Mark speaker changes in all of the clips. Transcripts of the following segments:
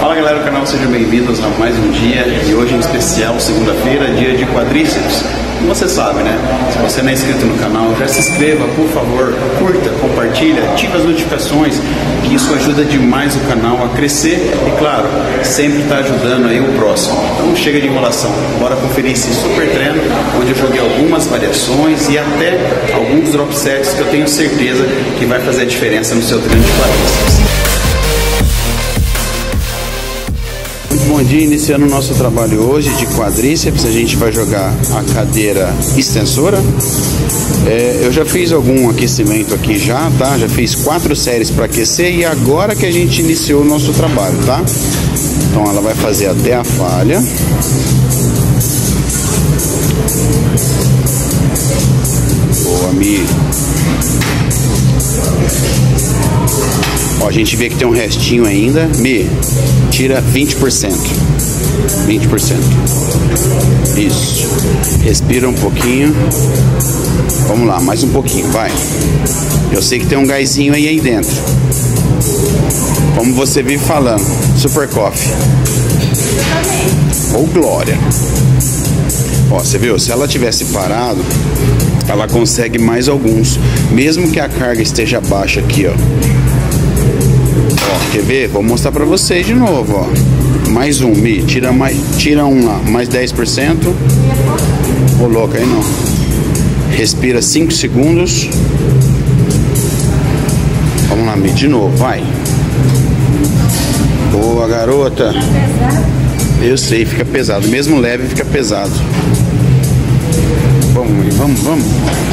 Speaker 1: Fala galera do canal, sejam bem-vindos a mais um dia e hoje em especial, segunda-feira, dia de quadríceps. Como você sabe, né? Se você não é inscrito no canal, já se inscreva, por favor, curta, compartilha, ative as notificações, que isso ajuda demais o canal a crescer e, claro, sempre está ajudando aí o próximo. Então chega de enrolação, bora conferir esse super treino, onde eu joguei algumas variações e até alguns drop sets que eu tenho certeza que vai fazer a diferença no seu treino de quadríceps. Muito bom dia, iniciando o nosso trabalho hoje de quadríceps. A gente vai jogar a cadeira extensora. Eu já fiz algum aquecimento aqui já, tá? Já fiz 4 séries para aquecer e agora que a gente iniciou o nosso trabalho, tá? Então ela vai fazer até a falha. Boa, Mi. Ó, a gente vê que tem um restinho ainda. Mi, tira 20%. 20%. Isso. Respira um pouquinho. Vamos lá, mais um pouquinho, vai. Eu sei que tem um gásinho aí dentro. Como você vive falando, Super Coffee. Ou Glória. Ó, você viu? Se ela tivesse parado, ela consegue mais alguns. Mesmo que a carga esteja baixa aqui, ó. Ó, quer ver? Vou mostrar pra vocês de novo, ó. Mais um, Mi. Tira um lá. Mais 10%. Ô, louco, aí não. Respira 5 segundos. Vamos lá, Mi. De novo, vai. Boa, garota. Eu sei, fica pesado. Mesmo leve, fica pesado. Vamos, vamos, vamos.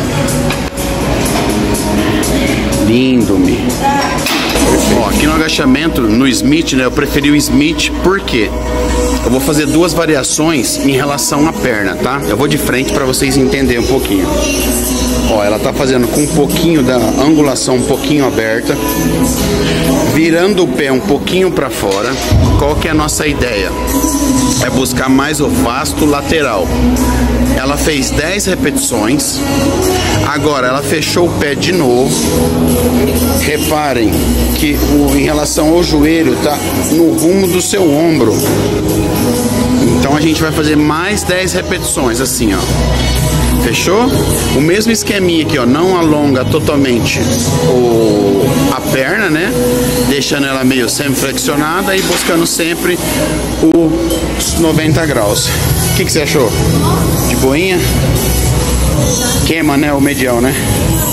Speaker 1: Lindo, Mi. Ó, aqui no agachamento, no Smith, né? Eu preferi o Smith, por quê? Eu vou fazer 2 variações em relação à perna, tá? Eu vou de frente para vocês entenderem um pouquinho. Ó, ela tá fazendo com um pouquinho da angulação um pouquinho aberta, virando o pé um pouquinho para fora. Qual que é a nossa ideia? É buscar mais o vasto lateral. Ela fez 10 repetições. Agora ela fechou o pé de novo. Reparem que em relação ao joelho tá no rumo do seu ombro. Então a gente vai fazer mais 10 repetições assim, ó. Fechou? O mesmo esqueminha aqui, ó. Não alonga totalmente a perna, né? Deixando ela meio semi-flexionada e buscando sempre os 90 graus. O que você achou? De boinha? Queima, né? O medial, né?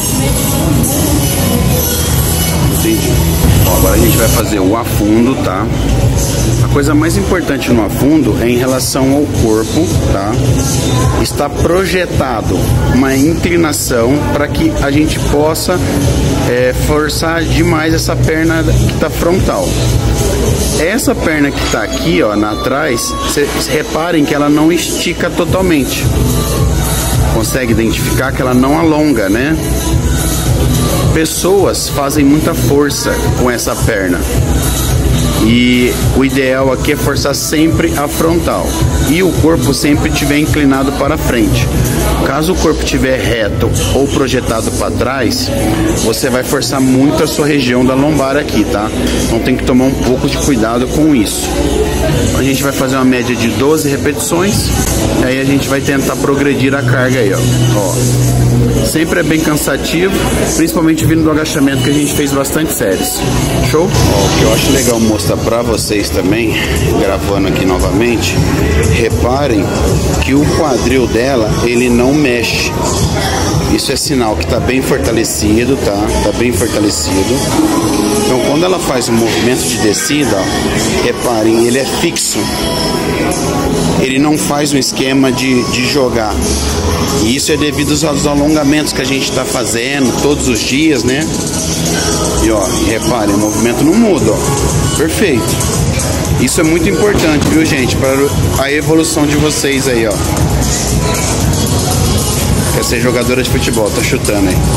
Speaker 1: Entendi. Ó, agora a gente vai fazer o afundo, tá? A coisa mais importante no afundo é em relação ao corpo, tá? Está projetado uma inclinação para que a gente possa forçar demais essa perna que está frontal. Essa perna que está aqui, ó, atrás, vocês reparem que ela não estica totalmente. Consegue identificar que ela não alonga, né? Pessoas fazem muita força com essa perna. E o ideal aqui é forçar sempre a frontal e o corpo sempre estiver inclinado para frente. Caso o corpo estiver reto ou projetado para trás, você vai forçar muito a sua região da lombar aqui, tá? Então tem que tomar um pouco de cuidado com isso. A gente vai fazer uma média de 12 repetições, e aí a gente vai tentar progredir a carga aí, ó. Sempre é bem cansativo, principalmente vindo do agachamento, que a gente fez bastante séries. Show? Ó, o que eu acho legal mostrar pra vocês também, gravando aqui novamente, reparem que o quadril dela, ele não mexe. Isso é sinal que tá bem fortalecido, tá? Tá bem fortalecido. Então quando ela faz um movimento de descida, ó, reparem, ele é fixo. Ele não faz um esquema de jogar. E isso é devido aos alongamentos que a gente está fazendo todos os dias, né? E ó, reparem, o movimento não muda, ó. Perfeito. Isso é muito importante, viu, gente? Para a evolução de vocês aí, ó. Quer ser jogadora de futebol, tá chutando aí.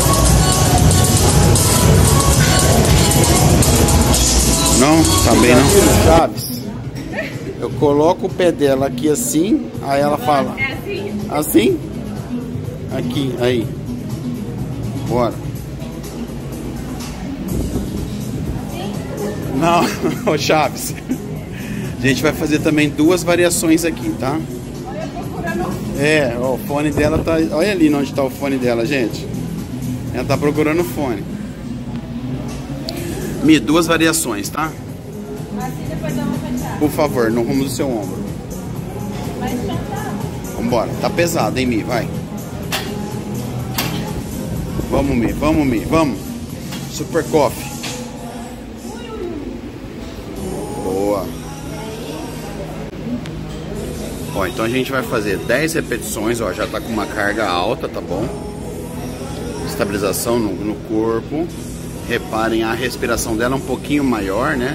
Speaker 1: Não? Tá bem, não? Chaves. Eu coloco o pé dela aqui assim, aí ela fala.
Speaker 2: É assim?
Speaker 1: Assim? Aqui, aí. Bora. Não, ô Chaves. A gente vai fazer também duas variações aqui, tá? É, ó, o fone dela tá... Olha ali onde tá o fone dela, gente. Ela tá procurando o fone. Mi, duas variações, tá?
Speaker 2: Assim depois dá uma fatiada.
Speaker 1: Por favor, no rumo do seu ombro.
Speaker 2: Mas já tá.
Speaker 1: Vambora, tá pesado, hein, Mi? Vai. Vamos, Mi, vamos, Mi, vamos. Super Coffee. Boa. Ó, então a gente vai fazer 10 repetições, ó, já tá com uma carga alta, tá bom? Estabilização no corpo. Reparem, a respiração dela é um pouquinho maior, né?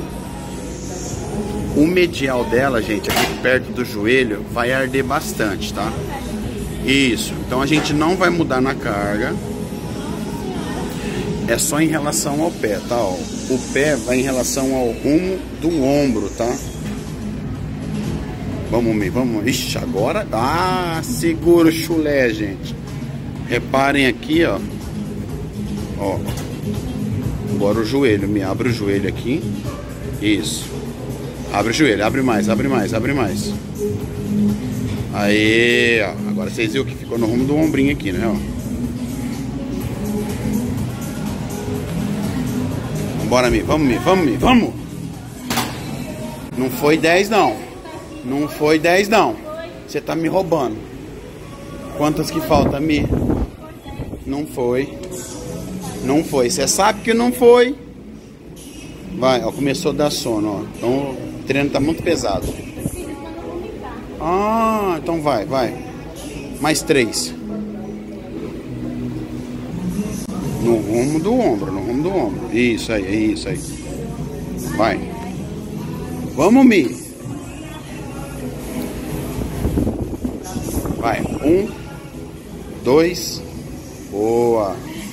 Speaker 1: O medial dela, gente, aqui perto do joelho, vai arder bastante, tá? Isso, então a gente não vai mudar na carga. É só em relação ao pé, tá? Ó, o pé vai em relação ao rumo do ombro, tá? Vamos, vamos. Ixi, agora... Ah, segura o chulé, gente. Reparem aqui, ó. Ó. Agora o joelho. Me abre o joelho aqui. Isso. Abre o joelho. Abre mais, abre mais, abre mais. Aê, ó. Agora vocês viram que ficou no rumo do ombrinho aqui, né? Ó. Bora, Mi. Vamos, Mi. Vamos, Mi. Vamos. Não foi 10, não. Não foi 10, não. Você tá me roubando. Quantas que falta, Mi? Não foi. Não foi. Você sabe que não foi. Vai, ó. Começou a dar sono, ó. Então o treino tá muito pesado. Ah, então vai, vai. Mais 3. No rumo do ombro, no rumo do ombro. Isso aí, isso aí. Vai. Vamos, Mi. Vai, 1, 2, boa.